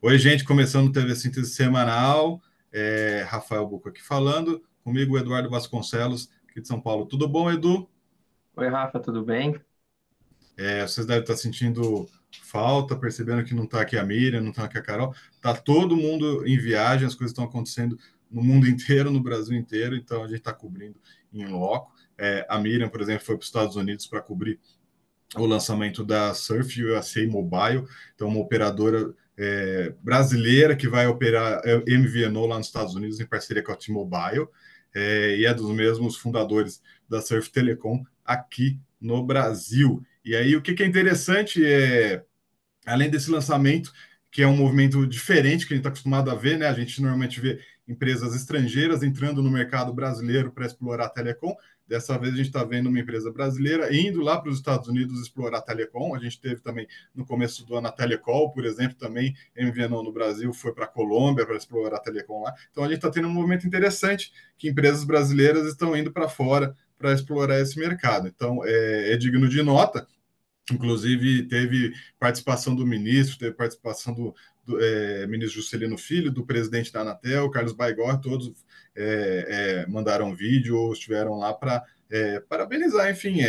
Oi, gente, começando o TV Síntese Semanal. Rafael Buco aqui falando. Comigo, o Eduardo Vasconcelos, aqui de São Paulo. Tudo bom, Edu? Oi, Rafa, tudo bem? Vocês devem estar sentindo falta, percebendo que não está aqui a Miriam, não está aqui a Carol. Está todo mundo em viagem, as coisas estão acontecendo no mundo inteiro, no Brasil inteiro, então a gente está cobrindo em loco. A Miriam, por exemplo, foi para os Estados Unidos para cobrir o lançamento da Surf USA Mobile, então uma operadora brasileira que vai operar MVNO lá nos Estados Unidos em parceria com a T-Mobile, e é dos mesmos fundadores da Surf Telecom aqui no Brasil. E aí o que é interessante além desse lançamento, que é um movimento diferente que a gente está acostumado a ver, né? A gente normalmente vê empresas estrangeiras entrando no mercado brasileiro para explorar a telecom. Dessa vez a gente está vendo uma empresa brasileira indo lá para os Estados Unidos explorar a telecom. A gente teve também no começo do ano a Telecol, por exemplo, também MVNO no Brasil foi para a Colômbia para explorar a telecom lá. Então a gente está tendo um movimento interessante que empresas brasileiras estão indo para fora para explorar esse mercado. Então é digno de nota. Inclusive, teve participação do ministro, teve participação do ministro Juscelino Filho, do presidente da Anatel, Carlos Baigorre, todos mandaram vídeo ou estiveram lá para parabenizar. Enfim,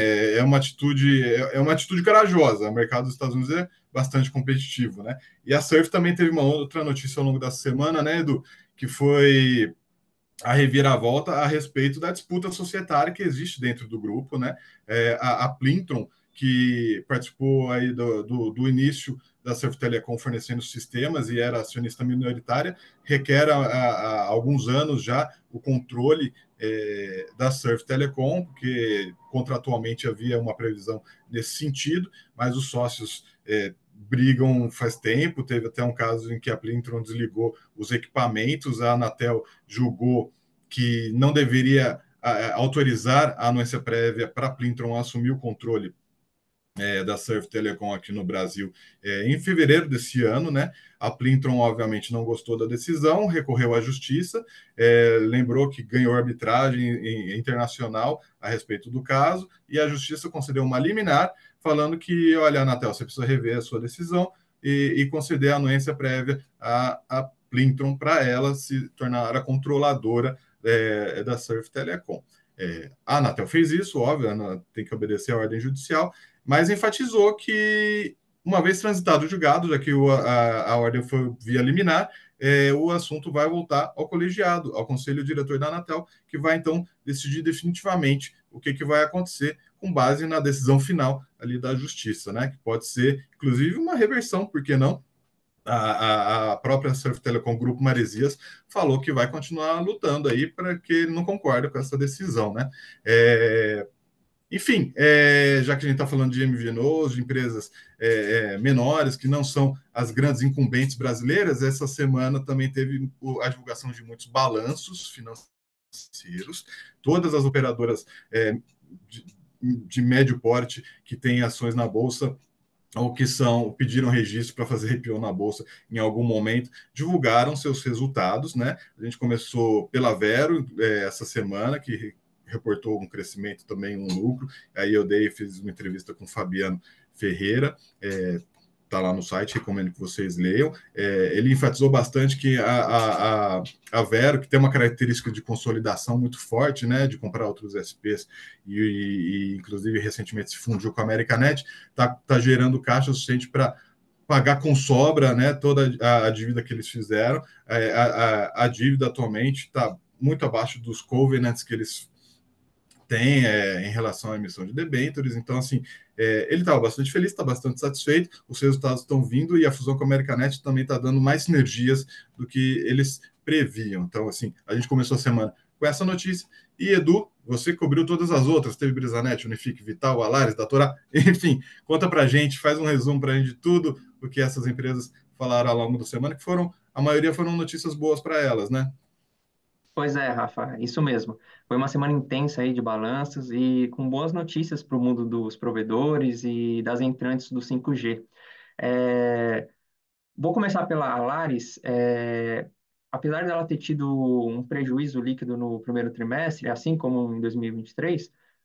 é uma atitude corajosa. O mercado dos Estados Unidos é bastante competitivo, né? E a Surf também teve uma outra notícia ao longo da semana, né, Edu, que foi a reviravolta a respeito da disputa societária que existe dentro do grupo, né? A Plintron, que participou aí do início da Surf Telecom fornecendo sistemas e era acionista minoritária, requer há alguns anos já o controle da Surf Telecom, porque contratualmente havia uma previsão nesse sentido, mas os sócios brigam faz tempo. Teve até um caso em que a Plintron desligou os equipamentos, a Anatel julgou que não deveria autorizar a anuência prévia para a Plintron assumir o controle da Surf Telecom aqui no Brasil em fevereiro desse ano, né? A Plintron, obviamente, não gostou da decisão, recorreu à justiça, lembrou que ganhou arbitragem internacional a respeito do caso, e a justiça concedeu uma liminar, falando que, olha, Anatel, você precisa rever a sua decisão e conceder a anuência prévia à Plintron para ela se tornar a controladora da Surf Telecom. A Anatel fez isso, óbvio, tem que obedecer à ordem judicial, mas enfatizou que, uma vez transitado o julgado, já que a ordem foi via liminar, o assunto vai voltar ao colegiado, ao conselho diretor da Anatel, que vai então decidir definitivamente o que vai acontecer com base na decisão final ali da justiça, né? Que pode ser, inclusive, uma reversão, por que não? A própria Surf Telecom Grupo Maresias falou que vai continuar lutando aí para que ele não concorda com essa decisão, né? Enfim, já que a gente está falando de MVNOs, de empresas menores, que não são as grandes incumbentes brasileiras, essa semana também teve a divulgação de muitos balanços financeiros. Todas as operadoras de, de médio porte que têm ações na Bolsa ou que pediram registro para fazer IPO na bolsa em algum momento, divulgaram seus resultados, né? A gente começou pela Vero essa semana, que reportou um crescimento também, um lucro. Aí fiz uma entrevista com o Fabiano Ferreira, está lá no site, recomendo que vocês leiam. Ele enfatizou bastante que a Vero, que tem uma característica de consolidação muito forte, né, de comprar outros SPs, inclusive recentemente se fundiu com a Americanet, está gerando caixa suficiente para pagar com sobra, né, toda a dívida que eles fizeram. A dívida atualmente está muito abaixo dos covenants que eles tem em relação à emissão de debêntures. Então, assim, ele estava bastante feliz, está bastante satisfeito, os resultados estão vindo e a fusão com a Americanet também está dando mais sinergias do que eles previam. Então, assim, a gente começou a semana com essa notícia. E, Edu, você cobriu todas as outras, teve Brisanet, Unifique, Vital, Alaris, Datorá, enfim, conta pra gente, faz um resumo pra gente de tudo o que essas empresas falaram ao longo da semana, que a maioria foram notícias boas para elas, né? Pois é, Rafa, isso mesmo. Foi uma semana intensa aí de balanços e com boas notícias para o mundo dos provedores e das entrantes do 5G. É, Vou começar pela Alaris. Apesar dela ter tido um prejuízo líquido no primeiro trimestre, assim como em 2023,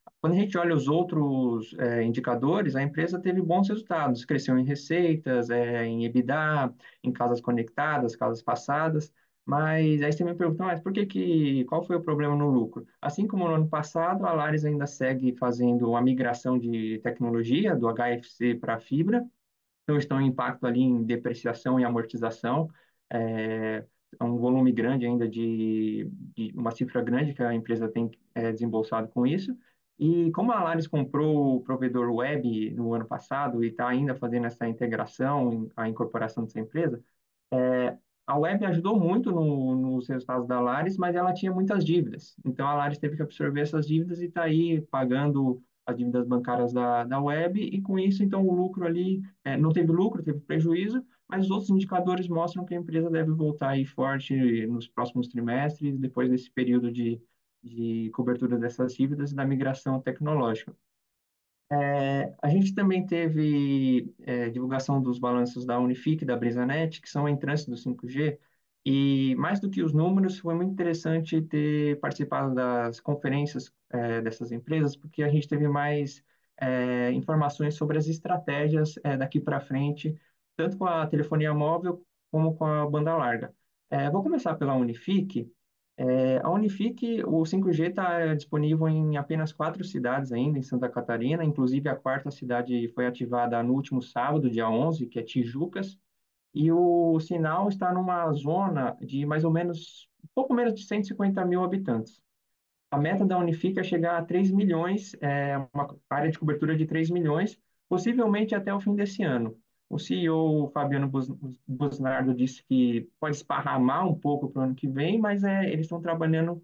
Quando a gente olha os outros indicadores, a empresa teve bons resultados, cresceu em receitas, em EBITDA, em casas conectadas, casas passadas, mas aí você me pergunta, mas qual foi o problema no lucro? Assim como no ano passado, a Lares ainda segue fazendo a migração de tecnologia do HFC para a fibra, então estão em impacto ali em depreciação e amortização, é, é um volume grande ainda de uma cifra grande que a empresa tem desembolsado com isso. E como a Alaris comprou o provedor web no ano passado e está ainda fazendo essa integração, a incorporação dessa empresa, é, a web ajudou muito nos resultados da Lares, mas ela tinha muitas dívidas. Então a Lares teve que absorver essas dívidas e está aí pagando as dívidas bancárias da web, e com isso, então, o lucro ali não teve lucro, teve prejuízo, mas os outros indicadores mostram que a empresa deve voltar aí forte nos próximos trimestres, depois desse período de cobertura dessas dívidas e da migração tecnológica. A gente também teve divulgação dos balanços da Unifique, da Brisanet, que são entrantes do 5G, e mais do que os números, foi muito interessante ter participado das conferências dessas empresas, porque a gente teve mais informações sobre as estratégias daqui para frente, tanto com a telefonia móvel como com a banda larga. Vou começar pela Unifique. A Unifique, o 5G está disponível em apenas 4 cidades ainda, em Santa Catarina, inclusive a quarta cidade foi ativada no último sábado, dia 11, que é Tijucas, e o sinal está numa zona de mais ou menos, um pouco menos de 150 mil habitantes. A meta da Unifique é chegar a 3 milhões, uma área de cobertura de 3 milhões, possivelmente até o fim desse ano. O CEO Fabiano Busnardo disse que pode esparramar um pouco para o ano que vem, mas eles estão trabalhando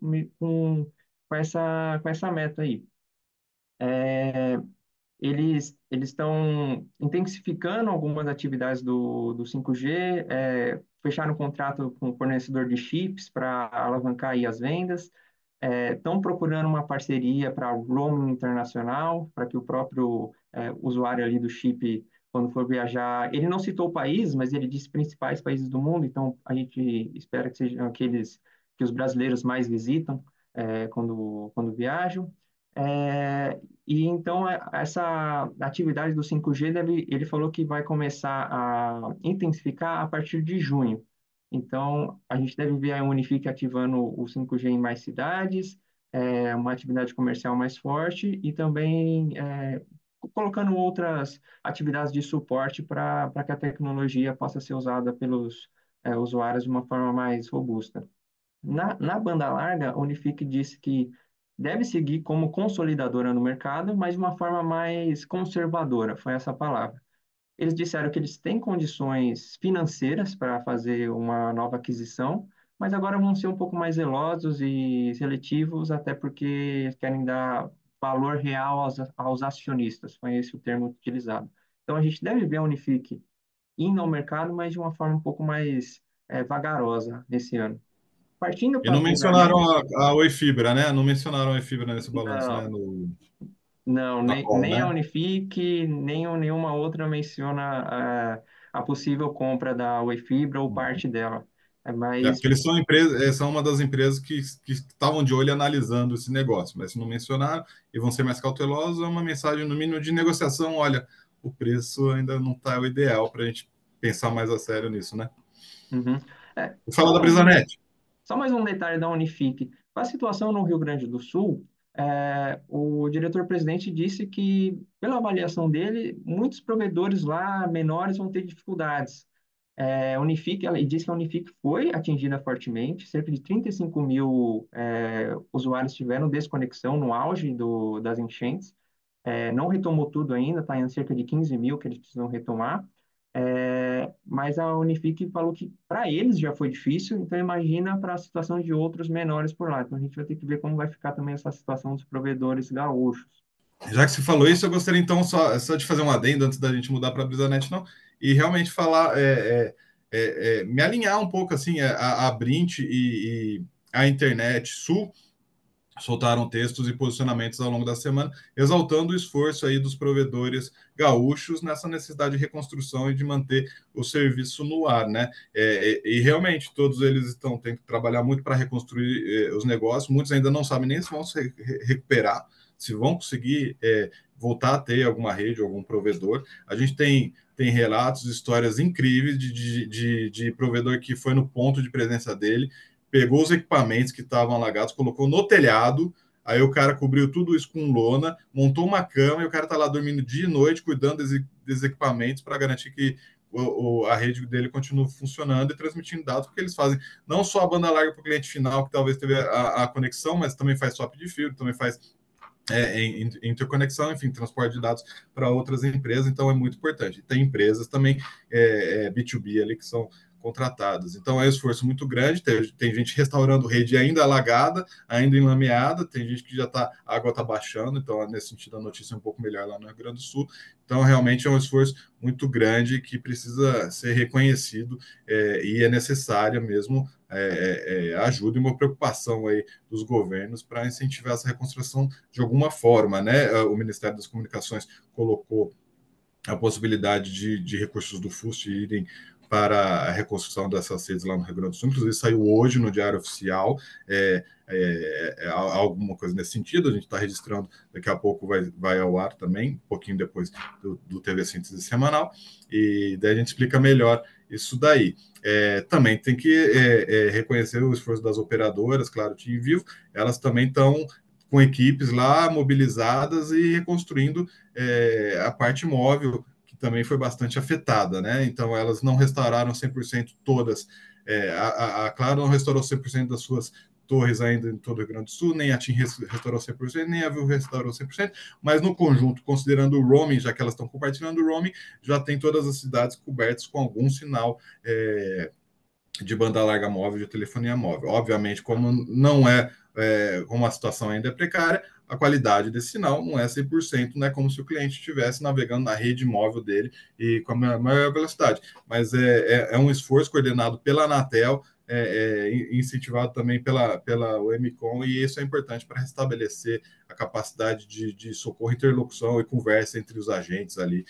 com essa meta aí. Eles estão intensificando algumas atividades do 5G, fecharam um contrato com o fornecedor de chips para alavancar aí as vendas, estão procurando uma parceria para o roaming internacional, para que o próprio usuário ali do chip, quando for viajar, ele não citou o país, mas ele disse principais países do mundo, então a gente espera que sejam aqueles que os brasileiros mais visitam quando viajam. E então essa atividade do 5G ele falou que vai começar a intensificar a partir de junho. Então a gente deve ver a Unifique ativando o 5G em mais cidades, uma atividade comercial mais forte e também colocando outras atividades de suporte para que a tecnologia possa ser usada pelos usuários de uma forma mais robusta. Na banda larga, a Unifique disse que deve seguir como consolidadora no mercado, mas de uma forma mais conservadora, foi essa a palavra. Eles disseram que eles têm condições financeiras para fazer uma nova aquisição, mas agora vão ser um pouco mais zelosos e seletivos, até porque eles querem dar valor real aos acionistas, foi esse o termo utilizado. Então a gente deve ver a Unifique indo ao mercado, mas de uma forma um pouco mais vagarosa nesse ano. Partindo E para a não mencionaram Brisanet, a Oi Fibra, né? Não mencionaram a Oi Fibra nesse balanço, né? não, não, Na call, nem a né? Unifique, nenhuma outra menciona a possível compra da Oi Fibra ou parte dela. Mas, Porque eles são empresas, são uma das empresas que estavam de olho analisando esse negócio, mas se não mencionaram e vão ser mais cautelosos, é uma mensagem, no mínimo, de negociação. Olha, o preço ainda não está o ideal para a gente pensar mais a sério nisso, né? uhum. Vou falar Só da mais um, Brisanet. só mais um detalhe da Unifique. Com a situação no Rio Grande do Sul, o diretor-presidente disse que, pela avaliação dele, muitos provedores lá menores vão ter dificuldades. A Unifique, ele disse que a Unifique foi atingida fortemente, cerca de 35 mil usuários tiveram desconexão no auge das enchentes. Não retomou tudo ainda, está em cerca de 15 mil que eles precisam retomar. Mas a Unifique falou que para eles já foi difícil, então imagina para a situação de outros menores por lá. Então a gente vai ter que ver como vai ficar também essa situação dos provedores gaúchos. Já que você falou isso, eu gostaria então só de fazer um adendo antes da gente mudar para a Brisanet, não, e realmente falar, me alinhar um pouco assim, a Brint e a Internet Sul soltaram textos e posicionamentos ao longo da semana, exaltando o esforço aí dos provedores gaúchos nessa necessidade de reconstrução e de manter o serviço no ar, né? E realmente todos eles têm que trabalhar muito para reconstruir os negócios, muitos ainda não sabem nem se vão se recuperar, se vão conseguir voltar a ter alguma rede, algum provedor. A gente tem relatos, histórias incríveis de provedor que foi no ponto de presença dele, pegou os equipamentos que estavam alagados, colocou no telhado, aí o cara cobriu tudo isso com lona, montou uma cama e o cara está lá dormindo dia e noite, cuidando desses equipamentos para garantir que a rede dele continua funcionando e transmitindo dados, porque eles fazem não só a banda larga para o cliente final, que talvez teve a conexão, mas também faz swap de fio, também faz interconexão, enfim, transporte de dados para outras empresas, então é muito importante. Tem empresas também B2B ali que são contratadas. Então é um esforço muito grande. Tem gente restaurando rede ainda alagada, ainda enlameada, tem gente que já está, a água está baixando, então nesse sentido a notícia é um pouco melhor lá no Rio Grande do Sul. Então realmente é um esforço muito grande que precisa ser reconhecido e é necessária mesmo ajuda e uma preocupação aí dos governos para incentivar essa reconstrução de alguma forma, né? O Ministério das Comunicações colocou a possibilidade de recursos do FUST irem para a reconstrução dessas redes lá no Rio Grande do Sul. Inclusive, saiu hoje no Diário Oficial alguma coisa nesse sentido. A gente está registrando, daqui a pouco vai ao ar também, um pouquinho depois do TV Síntese Semanal, e daí a gente explica melhor isso daí. Também tem que reconhecer o esforço das operadoras, claro, TIM e Vivo, elas também estão com equipes lá mobilizadas e reconstruindo a parte móvel, que também foi bastante afetada, né? Então, elas não restauraram 100% todas. A Claro não restaurou 100% das suas torres ainda em todo o Rio Grande do Sul, nem a TIM restaurou 100%, nem a Vivo restaurou 100%, mas no conjunto, considerando o roaming, já que elas estão compartilhando o roaming, já tem todas as cidades cobertas com algum sinal de banda larga móvel, de telefonia móvel. Obviamente, como não como a situação ainda é precária, a qualidade desse sinal não é 100%, não é como se o cliente estivesse navegando na rede móvel dele e com a maior velocidade. Mas é um esforço coordenado pela Anatel, incentivado também pela UEMCOM, e isso é importante para restabelecer a capacidade de socorro, interlocução e conversa entre os agentes ali.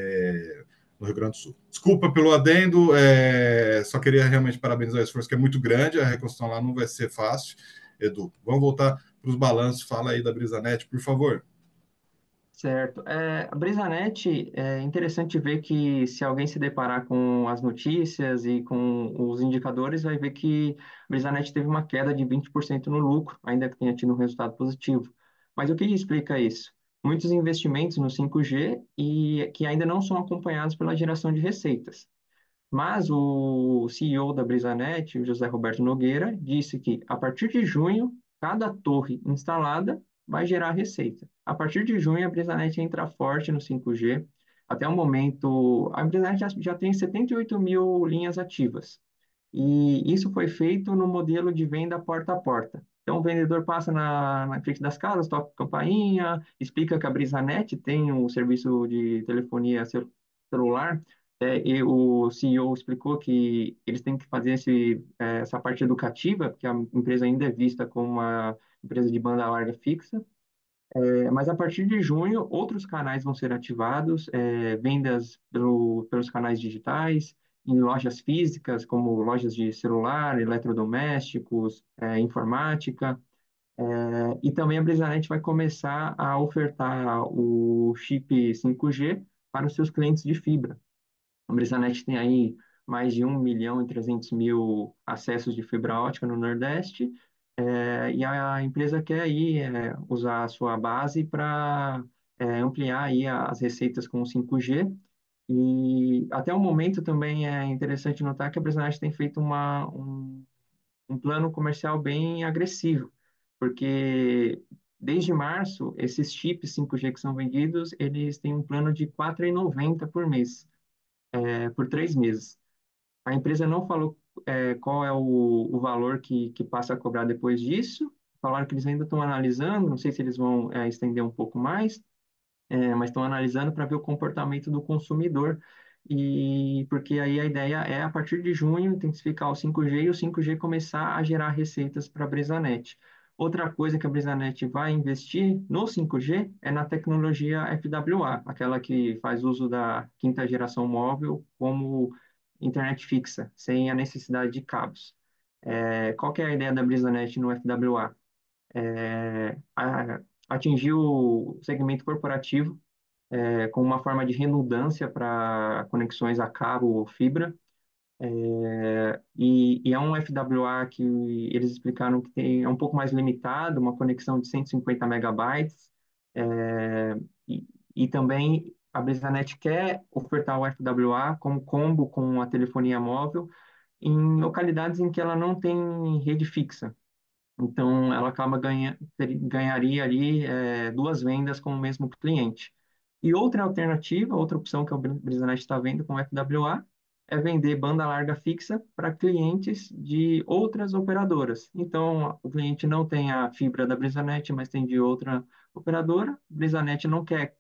No Rio Grande do Sul. Desculpa pelo adendo, só queria realmente parabenizar o esforço, que é muito grande, a reconstrução lá não vai ser fácil. Edu, vamos voltar para os balanços, fala aí da Brisanet, por favor. Certo. A Brisanet, é interessante ver que se alguém se deparar com as notícias e com os indicadores, vai ver que a Brisanet teve uma queda de 20% no lucro, ainda que tenha tido um resultado positivo. Mas o que explica isso? Muitos investimentos no 5G e que ainda não são acompanhados pela geração de receitas. Mas o CEO da Brisanet, o José Roberto Nogueira, disse que a partir de junho, cada torre instalada vai gerar receita. A partir de junho, a Brisanet entra forte no 5G. Até o momento, a Brisanet já tem 78 mil linhas ativas. E isso foi feito no modelo de venda porta a porta. Então, o vendedor passa na frente das casas, toca campainha, explica que a Brisanet tem um serviço de telefonia celular, e o CEO explicou que eles têm que fazer essa parte educativa, porque a empresa ainda é vista como uma empresa de banda larga fixa. Mas a partir de junho, outros canais vão ser ativados, vendas pelos canais digitais, em lojas físicas, como lojas de celular, eletrodomésticos, informática. E também a Brisanet vai começar a ofertar o chip 5G para os seus clientes de fibra. A Brisanet tem aí mais de 1.300.000 acessos de fibra ótica no Nordeste, e a empresa quer aí usar a sua base para ampliar aí as receitas com o 5G. E até o momento também é interessante notar que a Brisanet tem feito um plano comercial bem agressivo, porque desde março, esses chips 5G que são vendidos, eles têm um plano de R$ 4,90 por mês, por 3 meses. A empresa não falou qual é o valor que passa a cobrar depois disso. Falaram que eles ainda estão analisando, não sei se eles vão estender um pouco mais, mas estão analisando para ver o comportamento do consumidor. E porque aí a ideia é, a partir de junho, intensificar o 5G e o 5G começar a gerar receitas para a Brisanet. Outra coisa que a Brisanet vai investir no 5G é na tecnologia FWA, aquela que faz uso da quinta geração móvel como internet fixa, sem a necessidade de cabos. Qual que é a ideia da Brisanet no FWA? atingiu o segmento corporativo com uma forma de redundância para conexões a cabo ou fibra. E é um FWA que eles explicaram que é um pouco mais limitado, uma conexão de 150 megabytes, é, e, e também a BrisaNet quer ofertar o FWA como combo com a telefonia móvel em localidades em que ela não tem rede fixa. Então, ela acaba ganharia ali duas vendas com o mesmo cliente. E outra alternativa, outra opção que a Brisanet está vendo com o FWA é vender banda larga fixa para clientes de outras operadoras. Então, o cliente não tem a fibra da Brisanet, mas tem de outra operadora. Brisanet não quer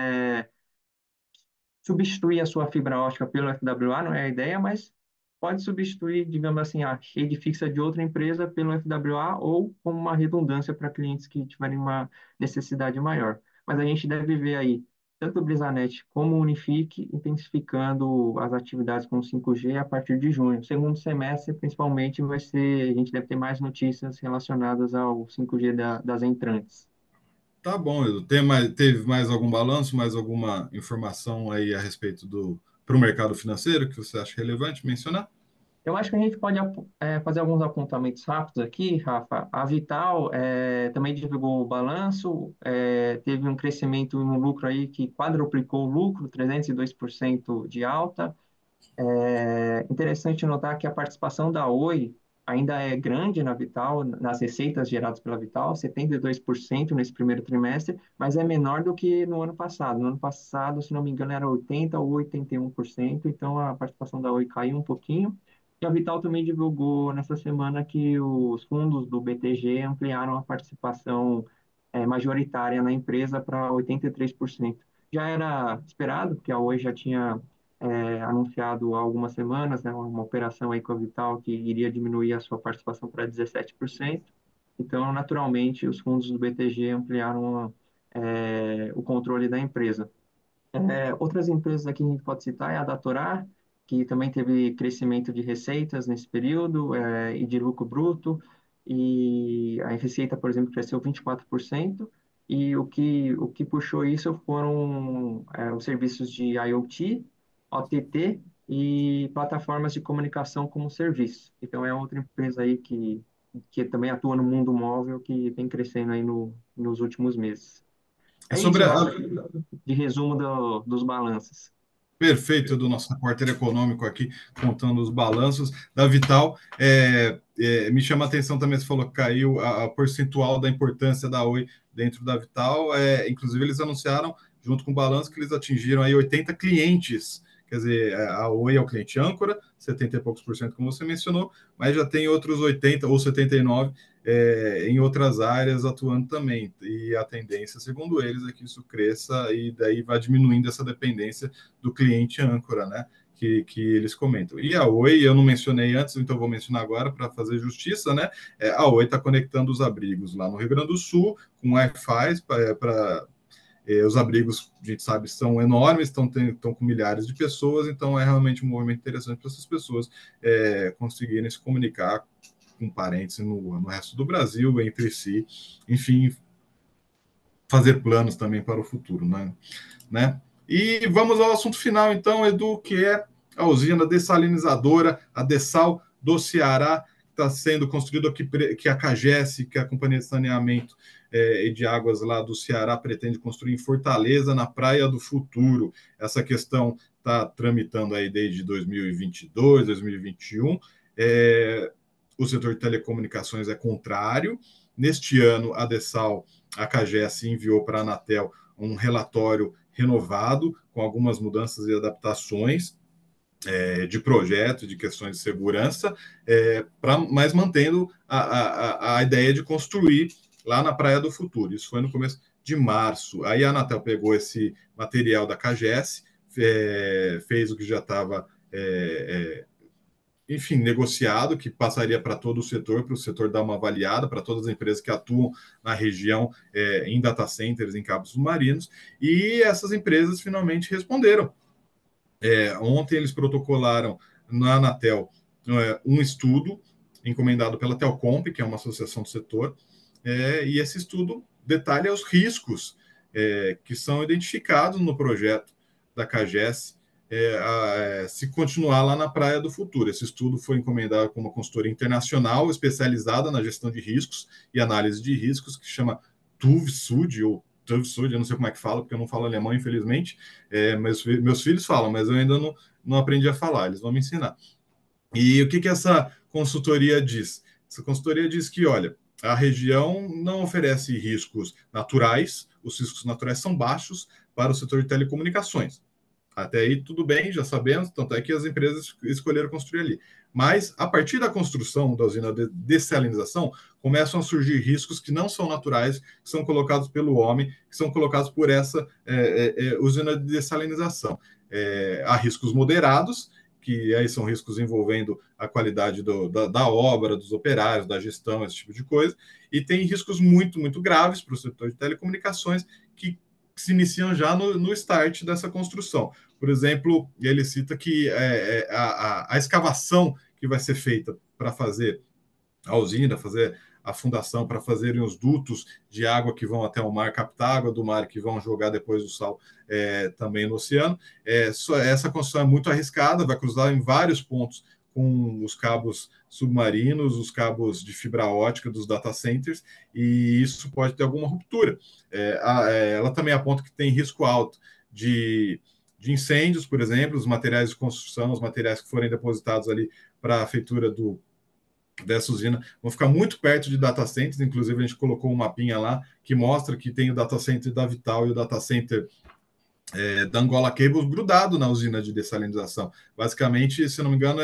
substituir a sua fibra ótica pelo FWA, não é a ideia, mas pode substituir, digamos assim, a rede fixa de outra empresa pelo FWA ou como uma redundância para clientes que tiverem uma necessidade maior. Mas a gente deve ver aí tanto o Brisanet como o Unifique intensificando as atividades com o 5G a partir de junho. Segundo semestre, principalmente, a gente deve ter mais notícias relacionadas ao 5G das entrantes. Tá bom, Edu. Teve mais algum balanço, mais alguma informação aí a respeito para o mercado financeiro que você acha relevante mencionar? Eu acho que a gente pode fazer alguns apontamentos rápidos aqui, Rafa. A Vital também divulgou o balanço, teve um crescimento no lucro aí que quadruplicou o lucro, 302% de alta. É interessante notar que a participação da Oi ainda é grande na Vital, nas receitas geradas pela Vital, 72% nesse primeiro trimestre, mas é menor do que no ano passado. No ano passado, se não me engano, era 80% ou 81%, então a participação da Oi caiu um pouquinho. E a Vital também divulgou nessa semana que os fundos do BTG ampliaram a participação majoritária na empresa para 83%. Já era esperado, porque a Oi já tinha anunciado há algumas semanas, né, uma operação aí com a Vital que iria diminuir a sua participação para 17%. Então, naturalmente, os fundos do BTG ampliaram o controle da empresa. Outras empresas aqui a gente pode citar é a Datorar, que também teve crescimento de receitas nesse período e de lucro bruto, e a receita, por exemplo, cresceu 24%, e o que puxou isso foram os serviços de IoT, OTT e plataformas de comunicação como serviço. Então, é outra empresa aí que também atua no mundo móvel, que vem crescendo aí nos últimos meses. É É sobre isso, a, Rafa, de resumo dos balanços. Perfeito, do nosso repórter econômico aqui, contando os balanços da Vital. Me chama a atenção também, você falou que caiu a percentual da importância da Oi dentro da Vital. Inclusive, eles anunciaram, junto com o balanço, que eles atingiram aí 80 clientes. Quer dizer, a Oi é o cliente âncora, 70 e poucos por cento, como você mencionou, mas já tem outros 80 ou 79 em outras áreas atuando também. E a tendência, segundo eles, é que isso cresça e daí vai diminuindo essa dependência do cliente âncora, né? Que eles comentam. E a Oi, eu não mencionei antes, então vou mencionar agora para fazer justiça, né? A Oi está conectando os abrigos lá no Rio Grande do Sul com Wi-Fi para os abrigos, a gente sabe, são enormes, estão com milhares de pessoas, então é realmente um movimento interessante para essas pessoas conseguirem se comunicar com parentes no resto do Brasil, entre si, enfim, fazer planos também para o futuro, né? E vamos ao assunto final, então, Edu, que é a usina dessalinizadora, a Dessal do Ceará, que está sendo construída, que a CAGES, que é a Companhia de Saneamento e de Águas lá do Ceará, pretende construir em Fortaleza, na Praia do Futuro. Essa questão está tramitando aí desde 2022, 2021. O setor de telecomunicações é contrário. Neste ano, a CAGES enviou para a Anatel um relatório renovado, com algumas mudanças e adaptações de projeto, de questões de segurança, mas mantendo a ideia de construir lá na Praia do Futuro. Isso foi no começo de março. Aí a Anatel pegou esse material da CAGES, fez o que já estava enfim, negociado, que passaria para todo o setor, para o setor dar uma avaliada, para todas as empresas que atuam na região em data centers, em cabos submarinos, e essas empresas finalmente responderam. Ontem eles protocolaram na Anatel um estudo encomendado pela Telcomp, que é uma associação do setor, e esse estudo detalhe é os riscos que são identificados no projeto da CAGES, se continuar lá na Praia do Futuro. Esse estudo foi encomendado com uma consultoria internacional especializada na gestão de riscos e análise de riscos, que chama TÜV-SÜD, ou TÜV-SÜD, eu não sei como é que fala, porque eu não falo alemão, infelizmente, mas meus filhos falam, mas eu ainda não aprendi a falar, eles vão me ensinar. E o que essa consultoria diz? Essa consultoria diz que, olha, a região não oferece riscos naturais, os riscos naturais são baixos para o setor de telecomunicações. Até aí tudo bem, já sabemos, tanto é que as empresas escolheram construir ali. Mas, a partir da construção da usina de dessalinização, começam a surgir riscos que não são naturais, que são colocados pelo homem, que são colocados por essa usina de dessalinização. Há riscos moderados, que aí são riscos envolvendo a qualidade da obra, dos operários, da gestão, esse tipo de coisa, e tem riscos muito, muito graves para o setor de telecomunicações que se iniciam já no start dessa construção. Por exemplo, ele cita que a escavação que vai ser feita para fazer a usina, fazer a fundação, para fazerem os dutos de água que vão até o mar, captar água do mar que vão jogar depois do sal também no oceano. Essa construção é muito arriscada, vai cruzar em vários pontos com os cabos submarinos, os cabos de fibra ótica dos data centers, e isso pode ter alguma ruptura. Ela também aponta que tem risco alto de incêndios, por exemplo, os materiais de construção, os materiais que forem depositados ali para a feitura dessa usina vão ficar muito perto de data centers. Inclusive, a gente colocou um mapinha lá que mostra que tem o data center da Vital e o data center da Angola Cables grudado na usina de dessalinização. Basicamente, se não me engano,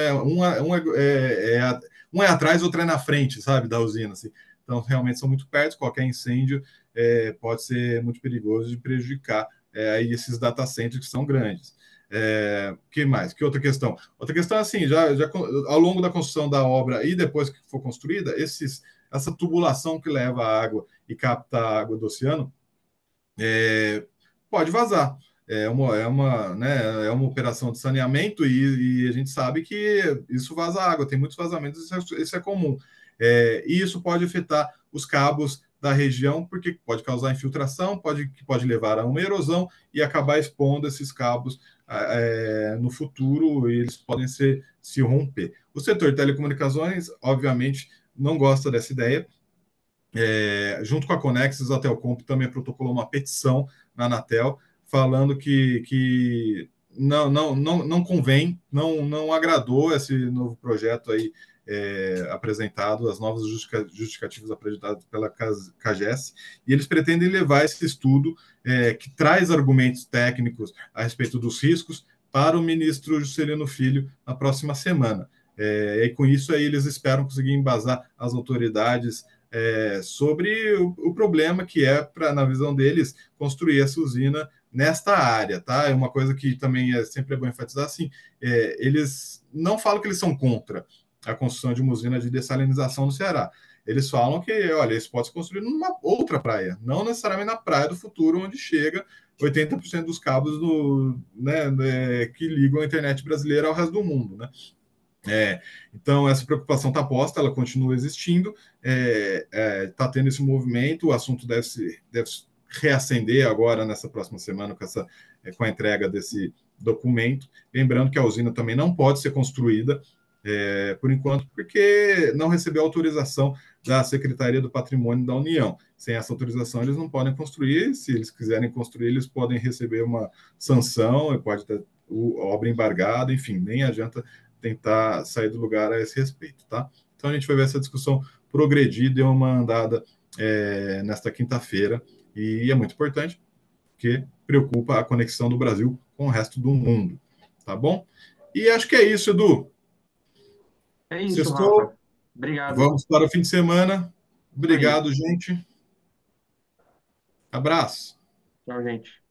um é atrás, outro é na frente, sabe, da usina. Assim. Então, realmente são muito perto. Qualquer incêndio pode ser muito perigoso e prejudicar aí esses data centers que são grandes. Que mais? Que outra questão? Outra questão é assim, já ao longo da construção da obra e depois que for construída, essa tubulação que leva a água e capta a água do oceano pode vazar. Né, é uma operação de saneamento e a gente sabe que isso vaza água, tem muitos vazamentos, isso é comum. E isso pode afetar os cabos da região, porque pode causar infiltração, pode levar a uma erosão e acabar expondo esses cabos no futuro, e eles podem se romper. O setor de telecomunicações, obviamente, não gosta dessa ideia. Junto com a Conexis, a Telcomp também protocolou uma petição na Anatel, falando que não convém, não agradou esse novo projeto aí apresentado, as novas justificativas apresentadas pela CAGES, e eles pretendem levar esse estudo que traz argumentos técnicos a respeito dos riscos para o ministro Juscelino Filho na próxima semana. E com isso aí eles esperam conseguir embasar as autoridades sobre o problema que na visão deles, construir essa usina nesta área, tá? É uma coisa que também sempre é bom enfatizar, assim, eles não falam que eles são contra a construção de uma usina de dessalinização no Ceará. Eles falam que, olha, isso pode ser construído numa outra praia, não necessariamente na Praia do Futuro, onde chega 80% dos cabos que ligam a internet brasileira ao resto do mundo, né? Então, essa preocupação está posta, ela continua existindo, está tendo esse movimento, o assunto deve reacender agora, nessa próxima semana, com a entrega desse documento. Lembrando que a usina também não pode ser construída, por enquanto, porque não recebeu autorização da Secretaria do Patrimônio da União. Sem essa autorização, eles não podem construir. Se eles quiserem construir, eles podem receber uma sanção, pode ter obra embargada, enfim, nem adianta tentar sair do lugar a esse respeito, tá? Então a gente vai ver essa discussão progredir, deu uma andada nesta quinta-feira, e é muito importante, porque preocupa a conexão do Brasil com o resto do mundo, tá bom? E acho que é isso, Edu. É isso, Sextou, Rafa. Obrigado. vamos para o fim de semana. Isso aí. Obrigado, gente. Abraço. Tchau, gente.